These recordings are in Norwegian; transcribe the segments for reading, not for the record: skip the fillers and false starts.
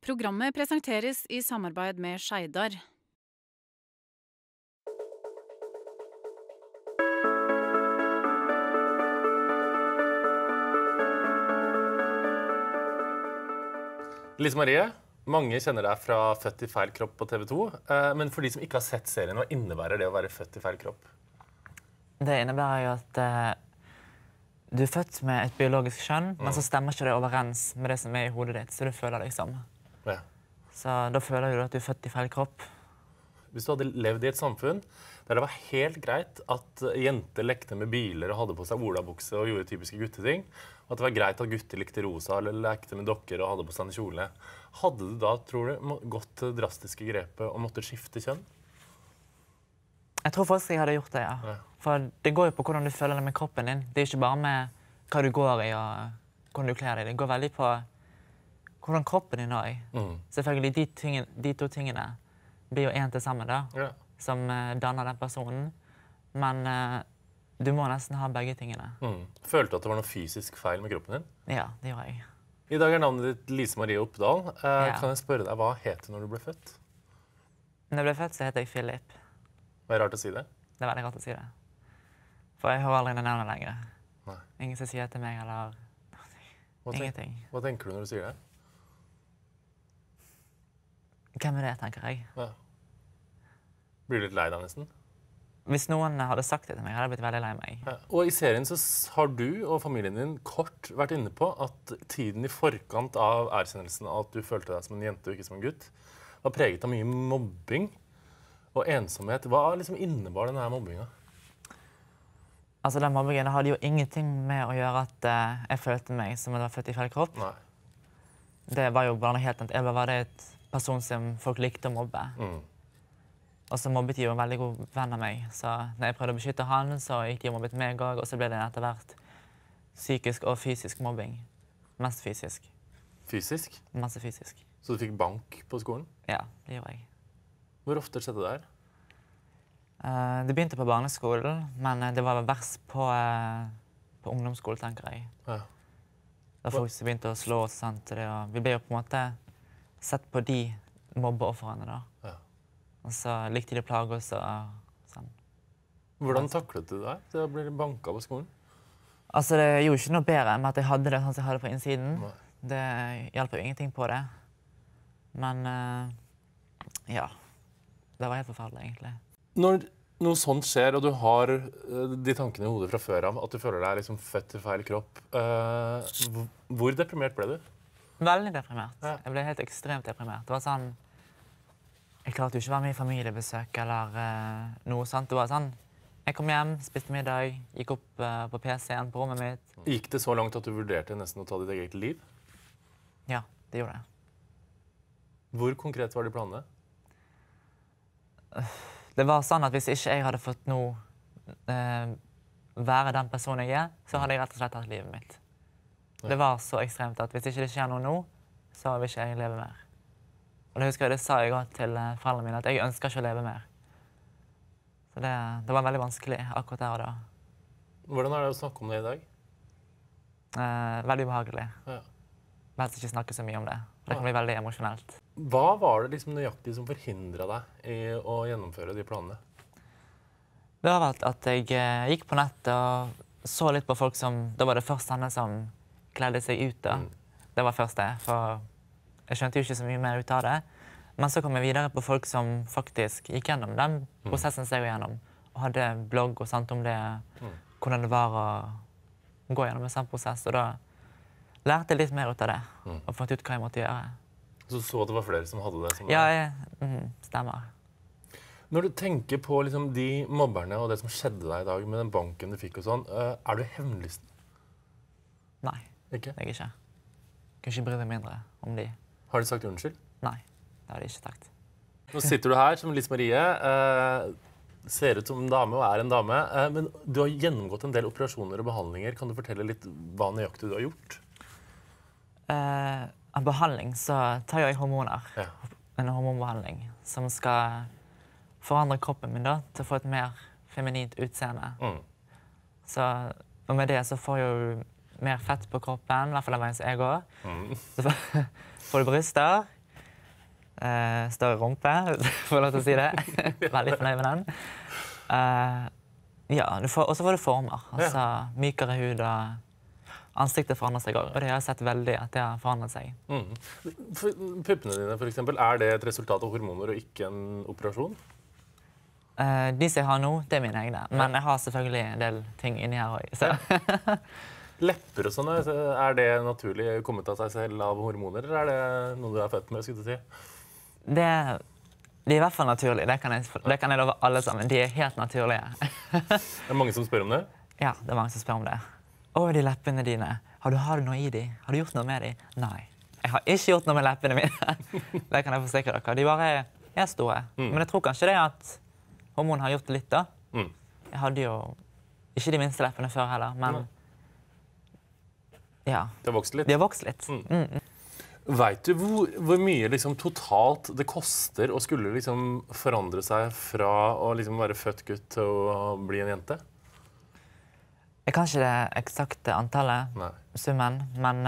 Programmet presenteres i samarbeid med Skeidar. Lise Marie, mange kjenner deg fra Født i feil kropp på TV 2, men for de som ikke har sett serien, hva innebærer det å være født i feil kropp? Det innebærer jo at du er født med et biologisk kjønn, men så stemmer ikke det overens med det som er i hodet ditt, så du føler liksom. Ja. Så da føler du at du er født i feil kropp. Hvis du hadde levd i et samfunn der det var helt greit at jenter lekte med biler og hadde på seg olabukse og gjorde typiske gutteting, og at det var greit at gutter likte rosa eller lekte med dokker og hadde på seg en kjole, hadde du da, tror du, gått til drastiske grepet og måtte skifte kjønn? Jeg tror faktisk jeg hadde gjort det, ja. For det går jo på hvordan du føler deg med kroppen din. Det er ikke bare med hva du går i og hvordan du kler deg. Det går veldig på hvordan kroppen din har i. Selvfølgelig, de to tingene blir jo en til sammen da, som danner den personen. Men du må nesten ha begge tingene. Følte du at det var noe fysisk feil med kroppen din? Ja, det gjorde jeg. I dag er navnet ditt Lise Marie Oppdal. Kan jeg spørre deg, hva het du når du ble født? Når jeg ble født, så heter jeg Philip. Det er rart å si det? Det er veldig rart å si det. For jeg hører aldri det navnet lenger. Nei. Ingen som sier til meg, eller ingenting. Hva tenker du når du sier det? Hvem er det, tenker jeg? Ja. Blir du litt lei deg nesten? Hvis noen hadde sagt det til meg, hadde jeg blitt veldig lei meg. Ja. Og i serien så har du og familien din kort vært inne på at tiden i forkant av erkjennelsen av at du følte deg som en jente og ikke som en gutt, var preget av mye mobbing og ensomhet. Hva liksom innebar denne mobbinga? Altså, den mobbingen hadde jo ingenting med å gjøre at jeg følte meg som jeg var født i feil kropp. Nei. Det var jo bare noe helt annet. Jeg var bare et person som folk likte å mobbe. Og så mobbet de jo en veldig god venn av meg. Så når jeg prøvde å beskytte han, så gikk de og mobbet meg også, og så ble det etter hvert psykisk og fysisk mobbing. Mest fysisk. Fysisk? Masse fysisk. Så du fikk bank på skolen? Ja, det gjorde jeg. Hvor ofte skjedde det her? Det begynte på barneskolen, men det var verst på ungdomsskolen, tenker jeg. Ja. Da folk begynte å slå oss, sant? Vi ble jo på en måte sett på de mobbeofferne da. Ja. Og så likte de plage oss og sånn. Hvordan taklet du det til å bli banka på skolen? Altså, det gjorde ikke noe bedre med at jeg hadde det sånn som jeg hadde på innsiden. Nei. Det hjelper jo ingenting på det. Men, ja. Det var helt forferdelig, egentlig. Når noe sånt skjer, og du har de tankene i hodet fra før av, at du føler deg liksom født i feil kropp, hvor deprimert ble du? Veldig deprimert. Ja. Jeg ble helt ekstremt deprimert. Det var sånn, jeg klarte jo ikke å være med i familiebesøk eller noe sånt. Det var sånn, jeg kom hjem, spiste middag, gikk opp på PC-en på rommet mitt. Gikk det så langt at du vurderte nesten å ta ditt eget liv? Ja, det gjorde det. Hvor konkret var de planene? Det var sånn at hvis ikke jeg hadde fått være den personen jeg er, så hadde jeg rett og slett tatt livet mitt. Det var så ekstremt at hvis ikke det skjer noe nå, så vil ikke jeg leve mer. Og det husker jeg, det sa jeg også til foreldrene mine, at jeg ønsker ikke å leve mer. Så det var veldig vanskelig akkurat der og da. Hvordan er det å snakke om det i dag? Veldig ubehagelig. Ja. Helst ikke snakke så mye om det. Det kan bli veldig emosjonelt. Hva var det liksom nøyaktig som forhindret deg i å gjennomføre de planene? Det var at jeg gikk på nettet og så litt på folk som, da var det først henne som kledde seg ut da. Det var først det, for jeg skjønte jo ikke så mye mer ut av det. Men så kom jeg videre på folk som faktisk gikk gjennom den prosessen som jeg går gjennom, og hadde blogg og sant om det, hvordan det var å gå gjennom en sånn prosess, og da lærte jeg litt mer ut av det, og fant ut hva jeg måtte gjøre. Så at det var flere som hadde det som Ja, stemmer. Når du tenker på liksom, de mobberne og det som skjedde deg i dag med den banken du fikk og sånn, er du hevnlysten? Nei, Ikke? det er jeg ikke. Jeg kan ikke bry meg mindre om de. Har de sagt unnskyld? Nei, det har de ikke sagt. Nå sitter du her som Lise Marie, ser ut som en dame og er en dame, men du har gjennomgått en del operasjoner og behandlinger. Kan du fortelle litt hva nøyaktig du har gjort? Av behandling så tar jeg hormoner. Ja. En hormonbehandling som skal forandre kroppen min da, til å få et mer feminint utseende. Så, og med det så får jeg jo mer fett på kroppen, i hvert fall den veien som jeg går. Så får du bryster, større rumpe, for lov til å si det. Veldig fornøyd med den. Ja, og så får du former. Altså mykere hud og ansiktet forandrer seg også. Og det har jeg sett veldig at det har forandret seg. Puppene dine, for eksempel, er det et resultat av hormoner og ikke en operasjon? De som jeg har nå, det er mine egne. Men jeg har selvfølgelig en del ting inni her også. Lepper og sånne, er det naturlig kommet av seg selv av hormoner, eller er det noe du er født med, skulle du si? De er i hvert fall naturlige. Det kan jeg love alle sammen. De er helt naturlige. Er det mange som spør om det? Ja, det er mange som spør om det. De leppene dine. Har du noe i de? Har du gjort noe med de? Nei. Jeg har ikke gjort noe med leppene mine. Det kan jeg forsikre dere. De bare er store. Men jeg tror kanskje det at hormonen har gjort det litt da. Jeg hadde jo ikke de minste leppene før heller, men ja. Det har vokst litt? De har vokst litt. Vet du hvor mye liksom, totalt det koster å skulle liksom, forandre seg fra å liksom, være født gutt til å bli en jente? Jeg kan ikke det eksakte antallet, summen, men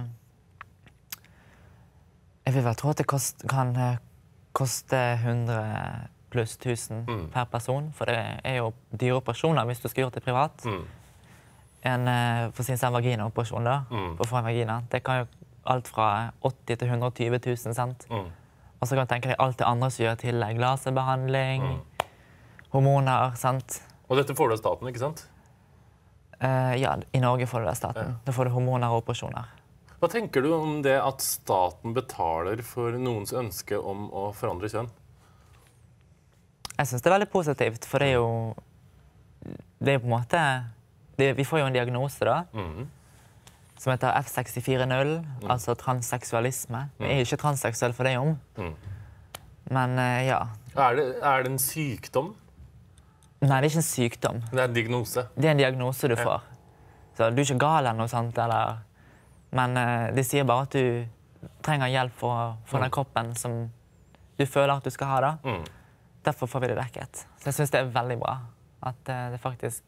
jeg vil vel tro at det kan koste 100 pluss 1000 per person, for det er jo dyre operasjoner hvis du skal gjøre det privat. For å si en vaginaoperasjon da, for å få en vagina, det kan jo alt fra 80 til 120 000, sant? Og så kan du tenke deg alt det andre som gjør tillegg, laserbehandling, hormoner, sant? Og dette får du av staten, ikke sant? Ja, i Norge får du det av staten. Da får du hormoner og operasjoner. Hva tenker du om det at staten betaler for noens ønske om å forandre kjønn? Jeg synes det er veldig positivt, for det er jo på en måte, vi får jo en diagnose da, som heter F64.0, altså transseksualisme. Vi er ikke transseksuelle for det om. Men ja. Er det en sykdom? Nei, det er ikke en sykdom. Det er en diagnose? Det er en diagnose du får. Så du er ikke gal eller noe sånt, eller... Men de sier bare at du trenger hjelp for den kroppen som du føler at du skal ha da. Derfor får vi det dekket. Så jeg synes det er veldig bra at det faktisk...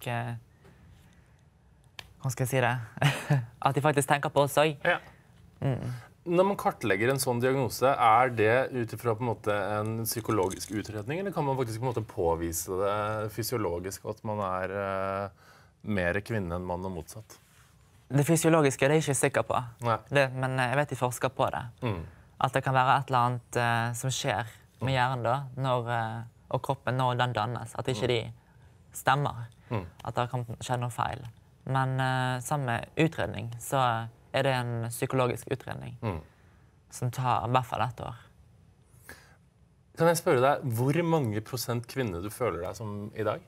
Hva skal jeg si det? At de faktisk tenker på oss også. Ja. Når man kartlegger en sånn diagnose, er det utifra på en måte en psykologisk utredning, eller kan man faktisk på en måte påvise det fysiologisk, at man er mer kvinne enn mann og motsatt? Det fysiologiske det er jeg ikke sikker på, men jeg vet de forsker på det. At det kan være et eller annet som skjer med hjernen da, og kroppen når den dannes, at ikke de stemmer, at det kan skje noe feil. Men sammen med utredning så er det en psykologisk utredning som tar i hvert fall 1 år. Kan jeg spørre deg, hvor mange prosent kvinne du føler deg som i dag?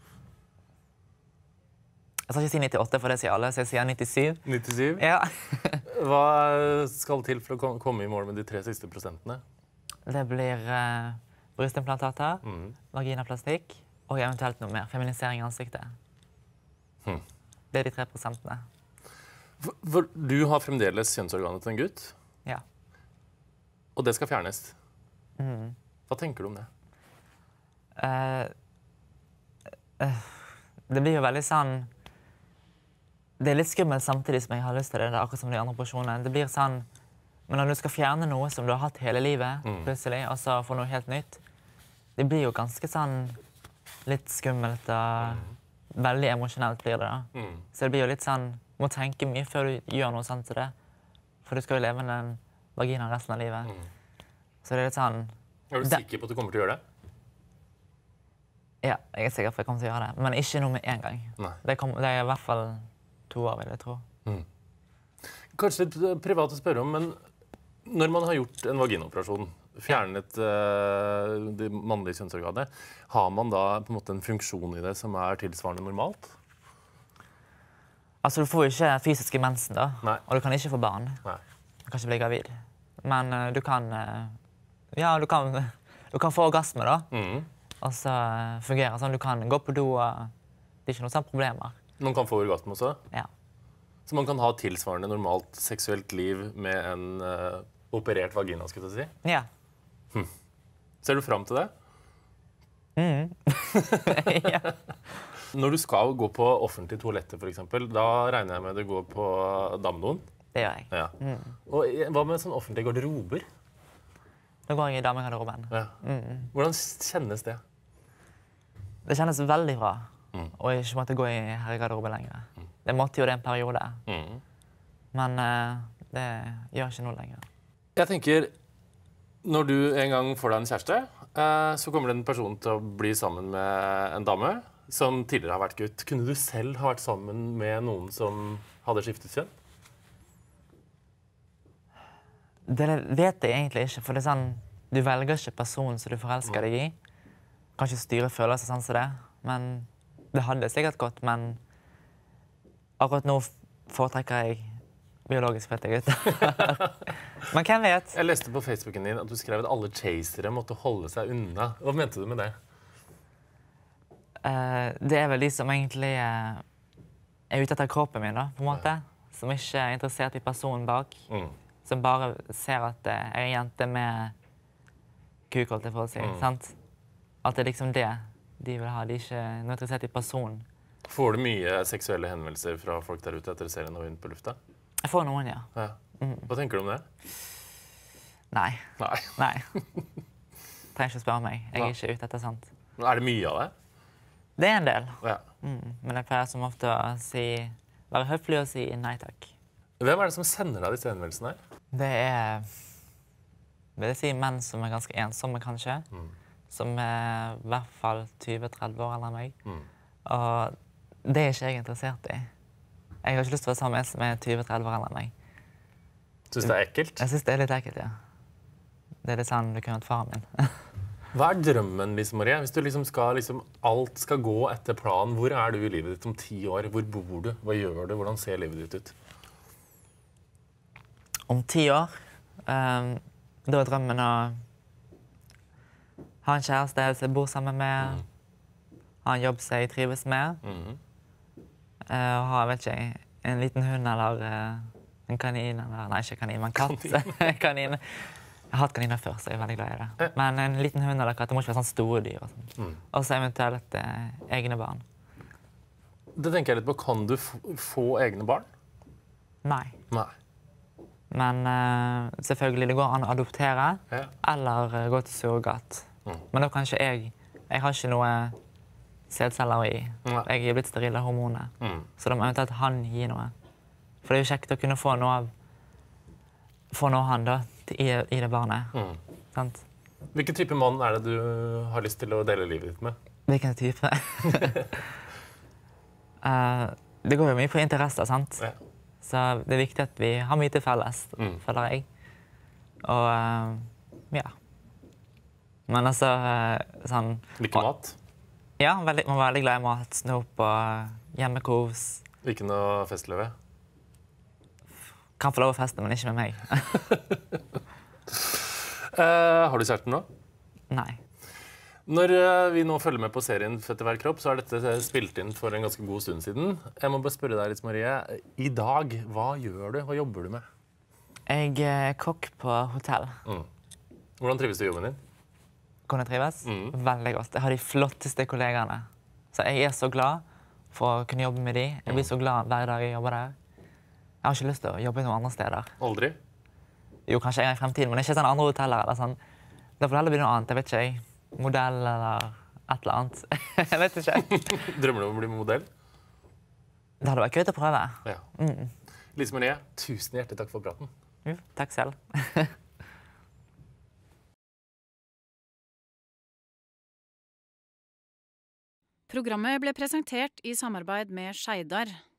Jeg skal ikke si 98, for det sier alle, så jeg sier 97. 97? Ja. Hva skal til for å komme i mål med de 3 siste prosentene? Det blir brystimplantater, vaginaplastikk og eventuelt noe mer, feminisering i ansiktet. Det er de 3 prosentene. Du har fremdeles kjønnsorganet til en gutt? Ja. Og det skal fjernes? Hva tenker du om det? Det blir jo veldig sånn... Det er litt skummelt samtidig som jeg har lyst til det, akkurat som de andre operasjonene. Det blir sånn... Men når du skal fjerne noe som du har hatt hele livet, plutselig, og så få noe helt nytt, det blir jo ganske sånn litt skummelt og veldig emosjonelt blir det da. Så det blir jo litt sånn, du må tenke mye før du gjør noe sånt til det. For du skal jo leve med en vagina resten av livet. Så det er litt sånn... Er du sikker på at du kommer til å gjøre det? Ja, jeg er sikker på at jeg kommer til å gjøre det. Men ikke noe med en gang. Det er i hvert fall 2 år, vil jeg tro. Kanskje litt privat å spørre om, men når man har gjort en vaginoperasjon, fjernet det mannlige kjønnsorganet, har man da på en måte en funksjon i det som er tilsvarende normalt? Altså, du får jo ikke fysiske mensen da, og du kan ikke få barn. Nei. Du kan ikke bli gravid. Men du kan få orgasme da, og så fungerer sånn. Du kan gå på do, og det er ikke noen sånne problemer. Man kan få orgasme også? Ja. Så man kan ha tilsvarende normalt seksuelt liv med en operert vagina, skulle jeg si? Ja. Ser du frem til det? Ja. Når du skal gå på offentlige toaletter, for eksempel, da regner jeg med at du går på damnoen? Det gjør jeg. Ja. Og hva med sånn offentlige garderober? Da Nå går jeg i damegarderoben. Ja. Hvordan kjennes det? Det kjennes veldig bra å ikke måtte gå i herregarderobe lenger. Det måtte jo det en periode. Men det gjør ikke noe lenger. Jeg tenker, når du en gang får deg en kjæreste, så kommer den personen til å bli sammen med en dame som tidligere har vært gutt. Kunne du selv ha vært sammen med noen som hadde skiftet kjønn? Det vet jeg egentlig ikke, for det er sånn, du velger ikke personen som du forelsker deg i. Kan ikke styre følelser sånn som det, men det hadde sikkert gått, men akkurat nå foretrekker jeg biologisk fødte gutter. Men hvem vet? Jeg leste på Facebooken din at du skrev at alle chasere måtte holde seg unna. Hva mente du med det? Det er vel de som egentlig er ute etter kroppen min, da, på en måte. Som ikke er interessert i personen bak. Som bare ser at jeg er en jente med kuk, holdt jeg for å si. Sant? At det er liksom det de vil ha. De er ikke noe interessert i personen. Får du mye seksuelle henvendelser fra folk der ute etter serien og Hun på lufta? Jeg får noen, ja. Hva tenker du om det? Nei. Nei. Trenger ikke spørre meg. Jeg er ikke ute etter sånt. Men er det mye av det? Det er en del. Ja. Men jeg pleier som ofte å være høflig og si nei takk. Hvem er det som sender deg disse henvendelsene her? Det er, vil jeg si, menn som er ganske ensomme, kanskje. Som er i hvert fall 20-30 år eller meg. Og det er ikke jeg interessert i. Jeg har ikke lyst til å være sammen med en som er 20-30 år eller meg. Synes det er ekkelt? Jeg synes det er litt ekkelt, ja. Det er litt sånn du kunne vært faren min. Hva er drømmen, Lise Marie? Hvis du alt skal gå etter planen, hvor er du i livet ditt om 10 år? Hvor bor du? Hva gjør du? Hvordan ser livet ditt ut? Om 10 år, da er drømmen å ha en kjæreste som jeg bor sammen med, ha en jobb som jeg trives med, og ha, vet ikke jeg, en liten hund eller en kanin, eller, nei, ikke kanin, men katt. Kanin. Jeg har hatt kaniner før, så jeg er veldig glad i det. Men en liten hund eller katt, det må ikke være sånn store dyr. Og sånn. Og så eventuelt egne barn. Det tenker jeg litt på. Kan du få egne barn? Nei. Nei. Men selvfølgelig, det går an å adoptere, eller gå til surrogat. Men da kan ikke jeg har ikke noe sædceller i. Jeg er blitt steril av hormoner. Så da må eventuelt han gi noe. For det er jo kjekt å kunne få noe av han da, i det barnet. Sant? Hvilken type mann er det du har lyst til å dele livet ditt med? Hvilken type? Det går jo mye på interesser, sant? Ja. Så det er viktig at vi har mye til felles, føler jeg. Og ja. Men altså sånn... Liker mat? Ja, man er veldig glad i mat, snop og hjemmekos. Ikke noe festløve? Kan få lov å feste, men ikke med meg. Har du kjæresten nå? Nei. Når vi nå følger med på serien Født i hver kropp, så er dette spilt inn for en ganske god stund siden. Jeg må bare spørre deg litt, Marie. I dag, hva gjør du? Hva jobber du med? Jeg er kokk på hotell. Hvordan trives du i jobben din? Hvordan jeg trives? Veldig godt. Jeg har de flotteste kollegaene. Så jeg er så glad for å kunne jobbe med de. Jeg blir så glad hver dag jeg jobber der. Jeg har ikke lyst til å jobbe noen andre steder. Aldri? Jo, kanskje en gang i fremtiden, men ikke sånn andre hoteller eller sånn. Da får det heller bli noe annet, jeg vet ikke jeg. Modell eller et eller annet. Jeg vet ikke. Drømmer du om å bli modell? Det hadde vært gøy til å prøve. Ja. Lise Marie, tusen hjertelig takk for praten. Jo, takk selv. Programmet ble presentert i samarbeid med Skeidar.